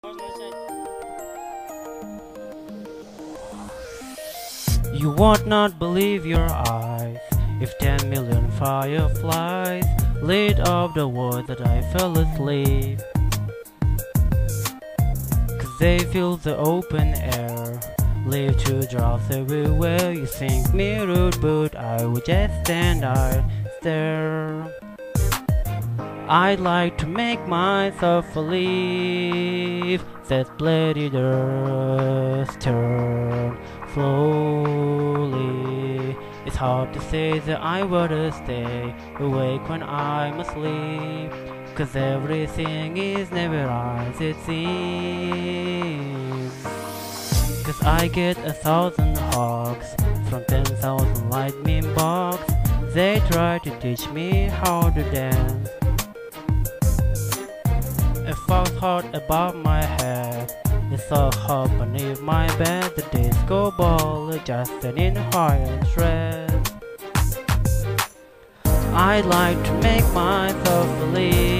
You would not believe your eyes if 10 million fireflies lit up the world that I fell asleep. 'Cause they fill the open air, leave two drops everywhere. You think me rude, but I would just stand out there. I'd like to make myself believe that bloody dust turn slowly. It's hard to say that I would stay awake when I'm asleep, 'cause everything is never as it seems. 'Cause I get 1,000 hugs from 10,000 lightning bugs. They try to teach me how to dance. A false heart above my head, it's so hot beneath my bed. The disco ball adjusted in higher shreds. I'd like to make myself believe